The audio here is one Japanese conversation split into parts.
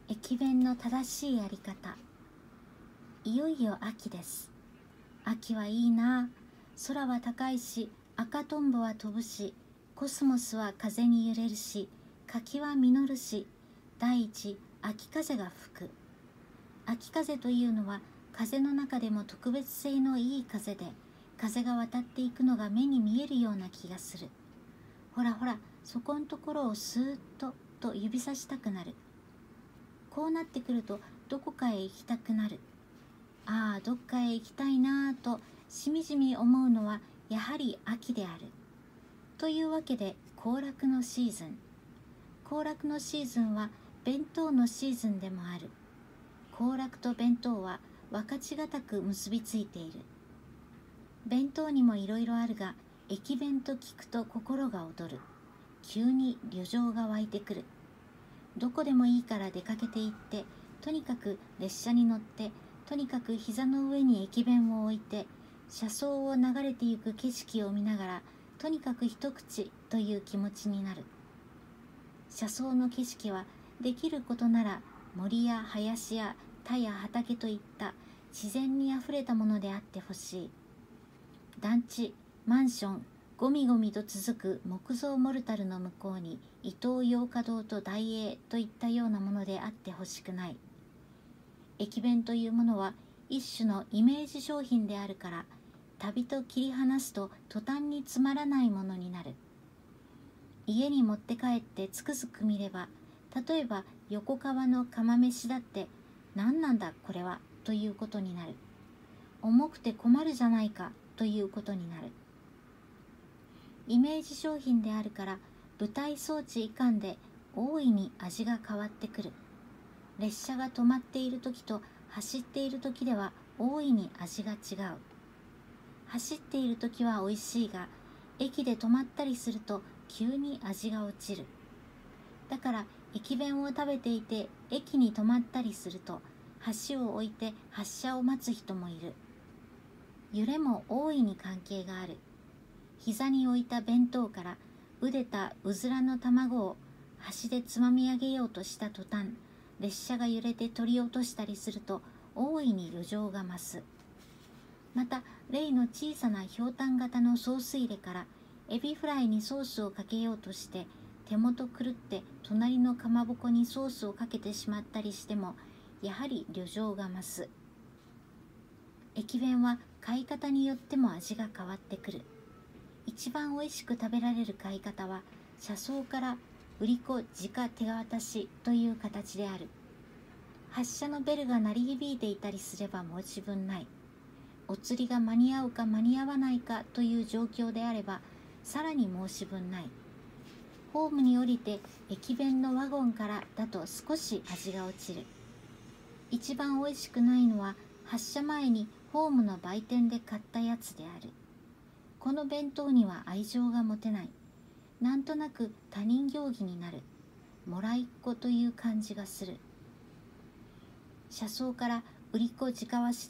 駅弁の正しいやり方。いよいよ秋です。秋はいいな。空は高いし、赤とんぼは飛ぶし、コスモスは風に揺れるし、柿は実るし、第一、秋風が吹く。秋風というのは風の中でも特別性のいい風で、風が渡っていくのが目に見えるような気がする。ほらほら、そこんところをスーッと指さしたくなる。こうなってくるとどこかへ行きたくなる。ああ、どっかへ行きたいなぁとしみじみ思うのはやはり秋である。というわけで行楽のシーズン。行楽のシーズンは弁当のシーズンでもある。行楽と弁当は分かちがたく結びついている。弁当にもいろいろあるが、駅弁と聞くと心が躍る。急に旅情が湧いてくる。どこでもいいから出かけて行って、とにかく列車に乗って、とにかく膝の上に駅弁を置いて、車窓を流れてゆく景色を見ながら、とにかく一口という気持ちになる。車窓の景色はできることなら森や林や田や畑といった自然にあふれたものであってほしい。団地、マンション、ゴミゴミと続く木造モルタルの向こうにイトーヨーカドーと大英といったようなものであってほしくない。駅弁というものは一種のイメージ商品であるから、旅と切り離すと途端につまらないものになる。家に持って帰ってつくづく見れば、例えば横川の釜飯だって何なんだこれはということになる。重くて困るじゃないかということになる。イメージ商品であるから舞台装置以下で大いに味が変わってくる。列車が止まっている時と走っている時では大いに味が違う。走っている時はおいしいが、駅で止まったりすると急に味が落ちる。だから駅弁を食べていて駅に止まったりすると橋を置いて発車を待つ人もいる。揺れも大いに関係がある。膝に置いた弁当から茹でたうずらの卵を端でつまみ上げようとした途端、列車が揺れて取り落としたりすると大いに旅情が増す。また例の小さなひょうたん型のソース入れからエビフライにソースをかけようとして手元狂って隣のかまぼこにソースをかけてしまったりしても、やはり旅情が増す。駅弁は買い方によっても味が変わってくる。一番おいしく食べられる買い方は車窓から売り子直手渡しという形である。発車のベルが鳴り響いていたりすれば申し分ない。お釣りが間に合うか間に合わないかという状況であればさらに申し分ない。ホームに降りて駅弁のワゴンからだと少し味が落ちる。一番おいしくないのは発車前にホームの売店で買ったやつである。この弁当には愛情が持てない。なんとなく他人行儀になる。もらいっ子という感じがする。車窓から売り子直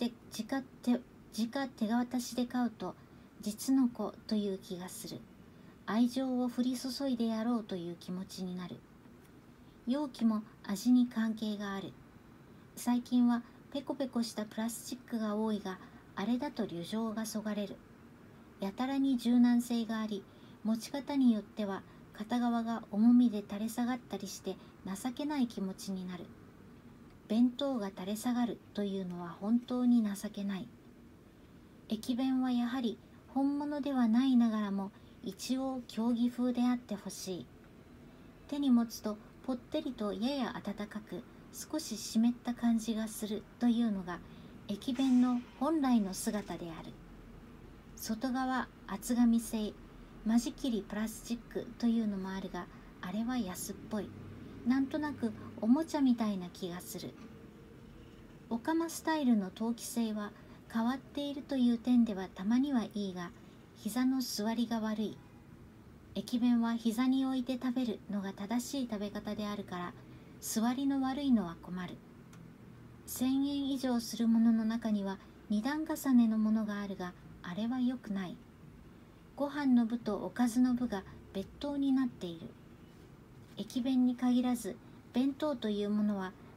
手渡しで買うと実の子という気がする。愛情を降り注いでやろうという気持ちになる。容器も味に関係がある。最近はペコペコしたプラスチックが多いが、あれだと旅情がそがれる。やたらに柔軟性があり、持ち方によっては片側が重みで垂れ下がったりして情けない気持ちになる。弁当が垂れ下がるというのは本当に情けない。駅弁はやはり本物ではないながらも一応競技風であってほしい。手に持つとぽってりとやや温かく少し湿った感じがするというのが駅弁の本来の姿である。外側厚紙製、間仕切りプラスチックというのもあるが、あれは安っぽい。なんとなくおもちゃみたいな気がする。オカマスタイルの陶器製は変わっているという点ではたまにはいいが、膝の座りが悪い。駅弁は膝に置いて食べるのが正しい食べ方であるから、座りの悪いのは困る。1000円以上するものの中には2段重ねのものがあるが、あれは良くない。ご飯の部とおかずの部が別当になっている。駅弁に限らず弁当というものは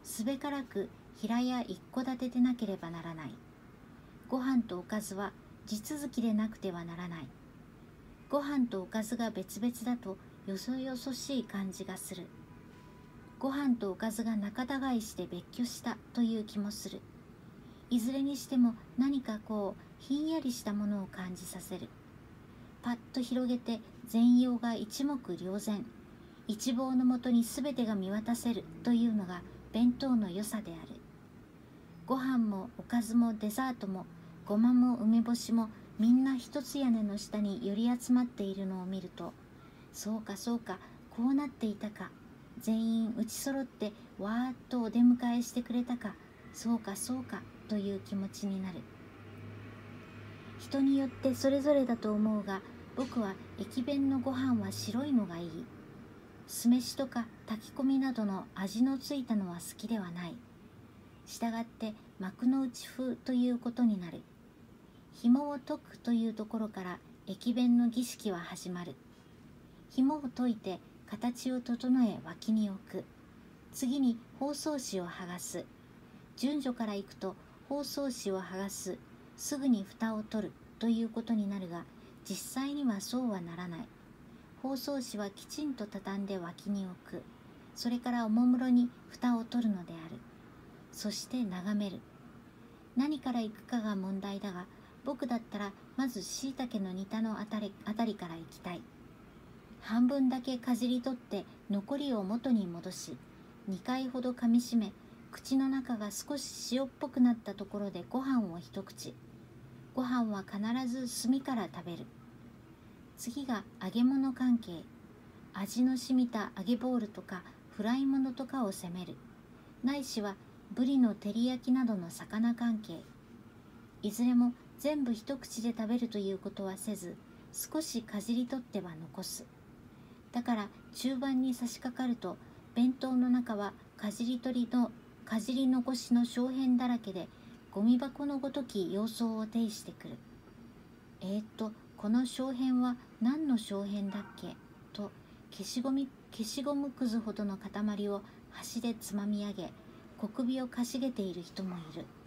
すべからく平屋一戸建てでなければならない。ご飯とおかずは地続きでなくてはならない。ご飯とおかずが別々だとよそよそしい感じがする。ご飯とおかずが仲違いして別居したという気もする。いずれにしても何かこうひんやりしたものを感じさせる。パッと広げて全容が一目瞭然、一望のもとにすべてが見渡せるというのが弁当の良さである。ご飯もおかずもデザートもごまも梅干しもみんな一つ屋根の下に寄り集まっているのを見ると、そうかそうか、こうなっていたか、全員うちそろってわーっとお出迎えしてくれたか、そうかそうかという気持ちになる。人によってそれぞれだと思うが、僕は駅弁のご飯は白いのがいい。酢飯とか炊き込みなどの味のついたのは好きではない。したがって幕の内風ということになる。紐を解くというところから駅弁の儀式は始まる。紐を解いて形を整え脇に置く。次に包装紙を剥がす。順序からいくと包装紙を剥がす、すぐに蓋を取るということになるが、実際にはそうはならない。包装紙はきちんと畳んで脇に置く。それからおもむろに蓋を取るのである。そして眺める。何から行くかが問題だが、僕だったらまずしいたけの煮たのあたりから行きたい。半分だけかじり取って残りを元に戻し、2回ほど噛みしめ、口の中が少し塩っぽくなったところでご飯を一口。ご飯は必ず炭から食べる。次が揚げ物関係。味の染みた揚げボールとかフライ物とかを攻める。ないしはブリの照り焼きなどの魚関係。いずれも全部一口で食べるということはせず、少しかじり取っては残す。だから中盤に差し掛かると、弁当の中はかじり残しの小片だらけで、ゴミ箱のごとき様相を呈してくる。この小片は何の小片だっけと、消しゴムくずほどの塊を箸でつまみ上げ、小首をかしげている人もいる。